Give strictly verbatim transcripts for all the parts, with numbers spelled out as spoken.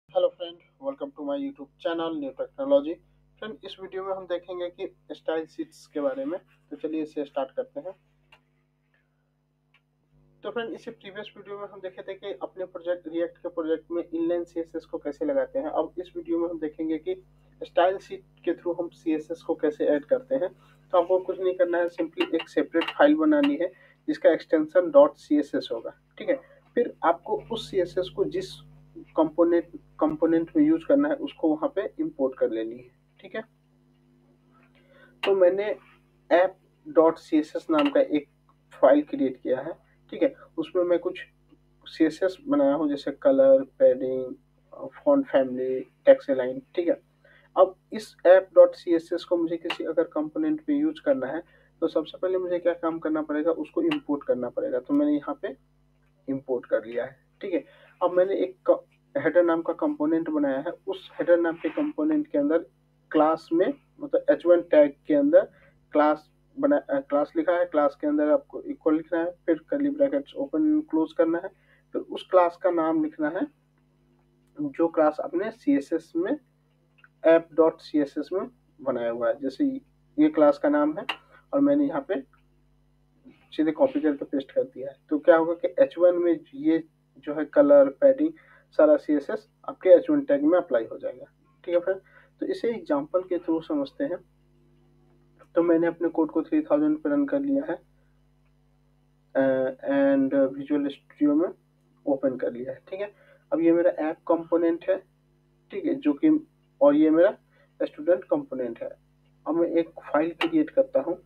Hello friend, welcome to my YouTube channel new technology. Friend, इस video में हम देखेंगे कि स्टाइल शीट्स के बारे में। तो चलिए इसे स्टार्ट करते हैं। तो फ्रेंड, इसी प्रीवियस वीडियो में हम देखे थे कि अपने प्रोजेक्ट रिएक्ट के प्रोजेक्ट में इनलाइन सीएसएस को कैसे लगाते हैं। अब इस वीडियो में हम देखेंगे कि स्टाइल शीट के थ्रू हम सीएसएस को कैसे ऐड करते हैं। तो आपको कुछ नहीं करना है, सिंपली एक सेपरेट फाइल बनानी है जिसका extension dot C S S होगा। ठीक है। फिर आपको उस सीएसएस को जिस कंपोनेंट कंपोनेंट में यूज करना है उसको वहां पे इंपोर्ट कर लेनी है। ठीक है। तो मैंने app dot C S S नाम का एक फाइल क्रिएट किया है। ठीक है। उसमें मैं कुछ सी एस एस बनाया हूँ, जैसे colour, padding, font family, text line. ठीक है। अब इस app dot C S S को मुझे किसी अगर कंपोनेंट में यूज करना है तो सबसे पहले मुझे क्या काम करना पड़ेगा, उसको इंपोर्ट करना पड़ेगा। तो मैंने यहाँ पे इंपोर्ट कर लिया है। ठीक है। अब मैंने एक हेडर नाम का कंपोनेंट बनाया है। उस हेडर नाम के कंपोनेंट के अंदर क्लास में, मतलब एच वन टैग के अंदर क्लास बना क्लास लिखा है। क्लास के अंदर आपको इक्वल लिखना है, फिर कर्ली ब्रैकेट्स ओपन क्लोज करना है, फिर उस क्लास का नाम लिखना है जो क्लास आपने सी एस एस में app dot C S S में बनाया हुआ है। जैसे ये क्लास का नाम है और मैंने यहाँ पे सीधे कॉपी करके पेस्ट कर दिया है। तो क्या होगा कि एच वन में ये जो है कलर, पैडिंग, सारा सी एस एस आपके एच वन टैग में अप्लाई हो जाएगा। ठीक है फ्रेंड। तो इसे एग्जांपल के थ्रू समझते हैं। तो मैंने अपने कोड को थ्री थाउजेंड पे रन कर लिया है एंड विजुअल स्टूडियो में ओपन कर लिया है। ठीक है। अब ये मेरा ऐप कंपोनेंट है। ठीक है, जो कि और ये मेरा स्टूडेंट कंपोनेंट है। अब मैं एक फाइल क्रिएट करता हूँ,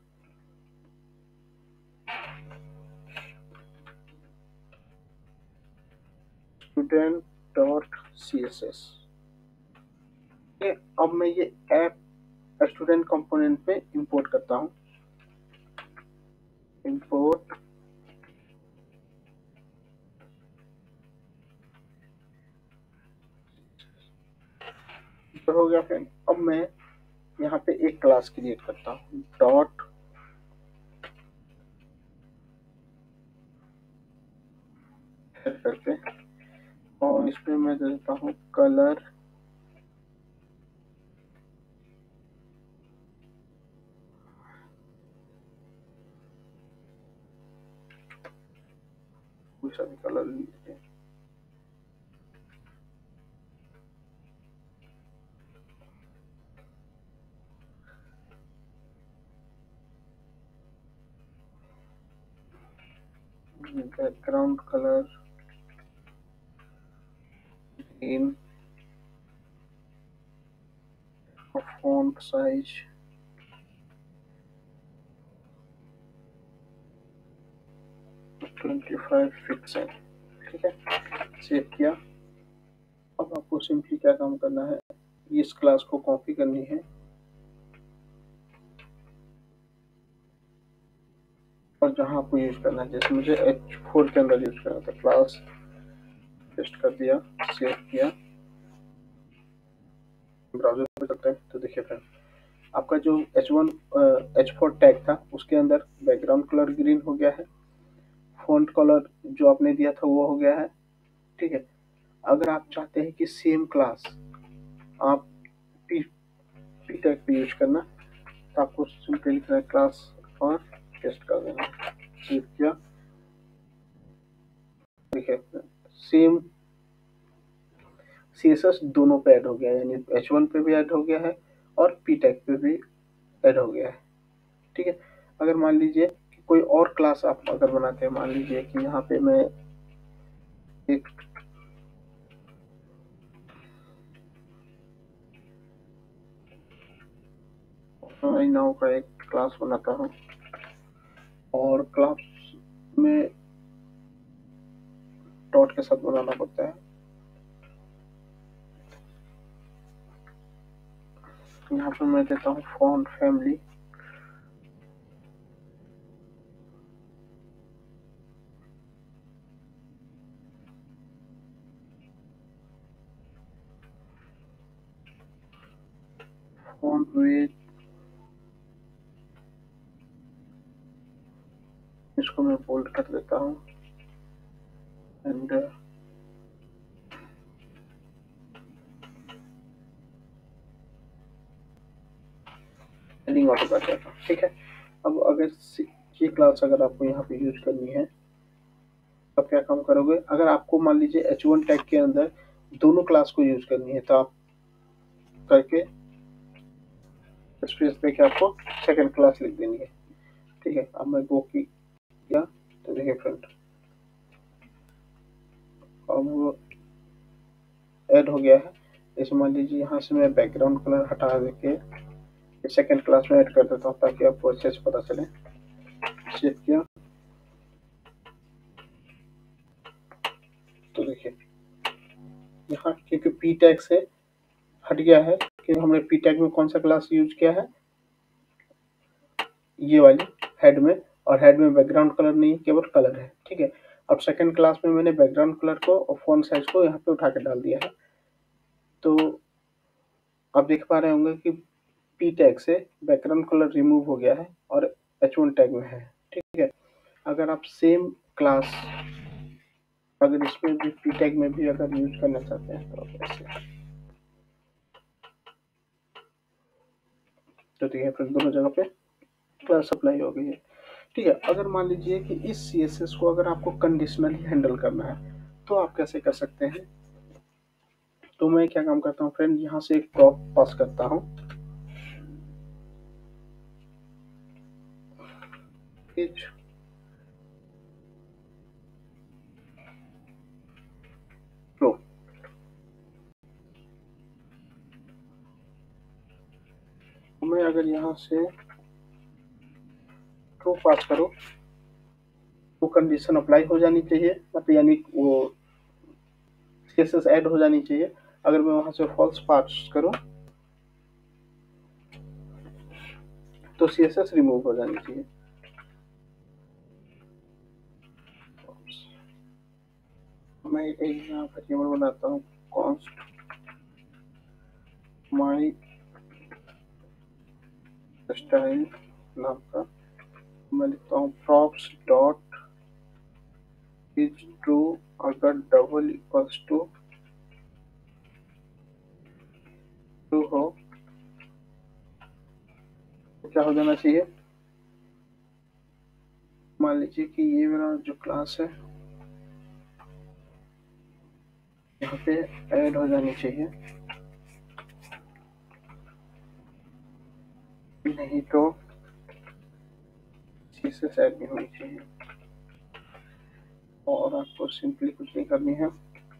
student dot C S S. अब मैं ये ऐप स्टूडेंट कंपोनेंट में इंपोर्ट करता हूँ। इंपोर्ट हो गया फ्रेंड। अब मैं यहाँ पे एक क्लास क्रिएट करता हूँ, डॉट करके, और इसमें मैं दे देता हूँ कलर, कुछ अभी कलर लेते हैं, background colour green, font size twenty five pixel. ठीक है, सेव किया। अब आपको सिंपली क्या काम करना है, इस क्लास को कॉपी करनी है और जहां आपको यूज करना है, जैसे मुझे एच फोर के अंदर यूज करना था, क्लास पेस्ट कर दिया, सेव किया, ब्राउजर पे चलते हैं। तो देखिए फ्रेंड, आपका जो H one H four tag था उसके अंदर बैकग्राउंड कलर ग्रीन हो गया है, फॉन्ट कलर जो आपने दिया था वो हो गया है। ठीक है। अगर आप चाहते हैं कि सेम क्लास आप पी पी टैग पे यूज करना, तो आपको सिंपली लिखना है क्लास और पेस्ट कर देना, सेव किया। देखिए सेम सी एस एस दोनों पे ऐड हो गया है, यानी एच वन पे भी ऐड हो गया है और पी टैग पे भी ऐड हो गया है। ठीक है। अगर मान लीजिए कि कोई और क्लास आप अगर बनाते हैं, मान लीजिए कि यहाँ पे मैं एक नाउ का एक क्लास बनाता हूँ और क्लास में डॉट के साथ बनाना पड़ता है। यहाँ पे मैं देता हूँ फॉन्ट फैमिली, फॉन्ट वेट, इसको मैं बोल्ड कर देता हूँ एंड हेडिंग ऑटो कर देगा। ठीक है, अब अगर ये क्लास अगर आपको यहाँ पे यूज करनी है तो आप क्या काम करोगे, अगर आपको मान लीजिए एच वन टैग के अंदर दोनों क्लास को यूज करनी है तो आप करके स्पेस पे क्या आपको सेकंड क्लास लिख देनी है। ठीक है, अब मैं गो किया तो देखिए फ्रेंड अब ऐड हो गया है। इसे मान लीजिए यहाँ से मैं बैकग्राउंड कलर हटा देके सेकंड क्लास में ऐड कर देता हूँ ताकि आपको अच्छे से पता चले। सेव किया तो देखिए यहाँ क्योंकि पी टैग से हट गया है, क्योंकि हमने पी टैग में कौन सा क्लास यूज किया है, ये वाली हेड में, और हेड में बैकग्राउंड कलर नहीं केवल कलर है। ठीक है, अब सेकंड क्लास में मैंने बैकग्राउंड कलर को और फॉन्ट साइज को यहाँ पे उठा के डाल दिया है। तो आप देख पा रहे होंगे कि पी टैग से बैकग्राउंड कलर रिमूव हो गया है और एच वन टैग में है। ठीक है, अगर आप सेम क्लास अगर इसमें भी पी टैग में भी अगर यूज करना चाहते हैं तो आप ऐसे तो ठीक है, फिर दोनों जगह पे क्लास अप्लाई हो गई है। ठीक है, अगर मान लीजिए कि इस सी एस एस को अगर आपको कंडीशनली हैंडल करना है तो आप कैसे कर सकते हैं। तो मैं क्या काम करता हूँ फ्रेंड, यहाँ से एक प्रॉप पास करता हूँ, फ्लो। मैं अगर यहाँ से ट्रू पास करूँ वो कंडीशन अप्लाई हो जानी चाहिए, मतलब यानी वो सीएसएस ऐड हो जानी चाहिए। अगर मैं वहां से फॉल्स पास करूं तो सीएसएस रिमूव हो जानी चाहिए। मैं एक यहाँ वेरिएबल बनाता हूँ कॉन्स्ट माई स्टाइल नाम का, मैं लिखता हूँ प्रॉप्स डॉट इज ट्रू अगर डबल इक्वल्स टू ट्रू हो तो क्या हो जाना चाहिए। मान लीजिए कि ये मेरा जो क्लास है यहाँ पे ऐड हो जानी चाहिए, नहीं तो सीएसएस ऐड नहीं होनी चाहिए। और आपको सिंपली कुछ नहीं करनी है,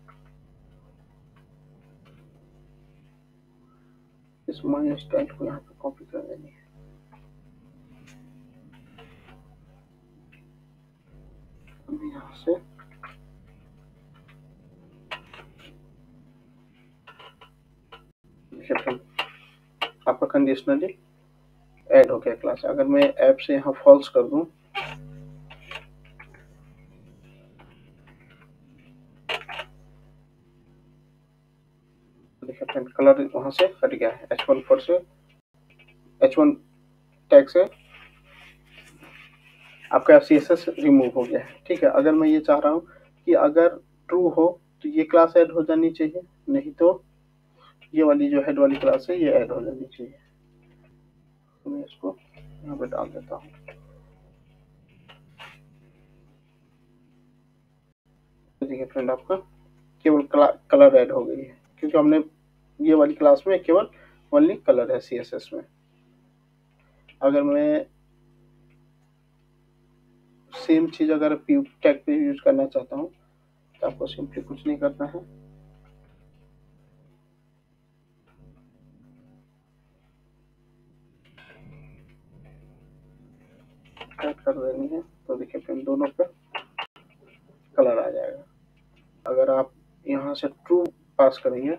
इस माई स्टाइल को यहाँ पे कॉपी कर देनी है। अभी यहाँ से आपका कंडीशनली ऐड हो गया क्लास। अगर मैं ऐप से यहाँ फॉल्स कर दूं देखिए फ्रेंड कलर वहां से हट गया है, एच वन फोर से एच वन टैग से आपका सीएसएस रिमूव हो गया है। ठीक है, अगर मैं ये चाह रहा हूँ कि अगर ट्रू हो तो ये क्लास ऐड हो जानी चाहिए, नहीं तो ये वाली जो हेड वाली क्लास है ये ऐड हो जानी चाहिए। तो मैं इसको यहाँ पे डाल देता हूँ। देखिए फ्रेंड आपका केवल कलर ऐड हो गई है, क्योंकि हमने ये वाली क्लास में केवल ओनली कलर है सीएसएस में। अगर मैं सेम चीज अगर पी टैग पे यूज करना चाहता हूँ तो आपको सिंपली कुछ नहीं करना है, ऐड कर देनी है। तो देखिए फ्रेंड दोनों पे कलर आ जाएगा। अगर आप यहाँ से ट्रू पास करेंगे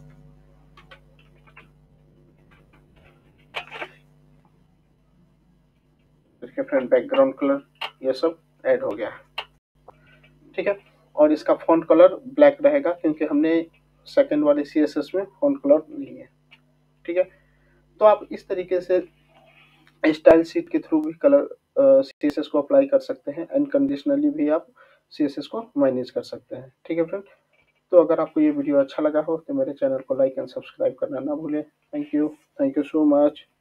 देखिए फ्रेंड बैकग्राउंड कलर ये सब ऐड हो गया है। ठीक है, और इसका फॉन्ट कलर ब्लैक रहेगा क्योंकि हमने सेकंड वाले सीएसएस में फॉन्ट कलर नहीं है। ठीक है, तो आप इस तरीके से स्टाइल शीट के थ्रू भी कलर सीएसएस को अप्लाई कर सकते हैं, एंड कंडीशनली भी आप सीएसएस को मैनेज कर सकते हैं। ठीक है फ्रेंड, तो अगर आपको ये वीडियो अच्छा लगा हो तो मेरे चैनल को लाइक एंड सब्सक्राइब करना ना भूलें। Thank you thank you so much.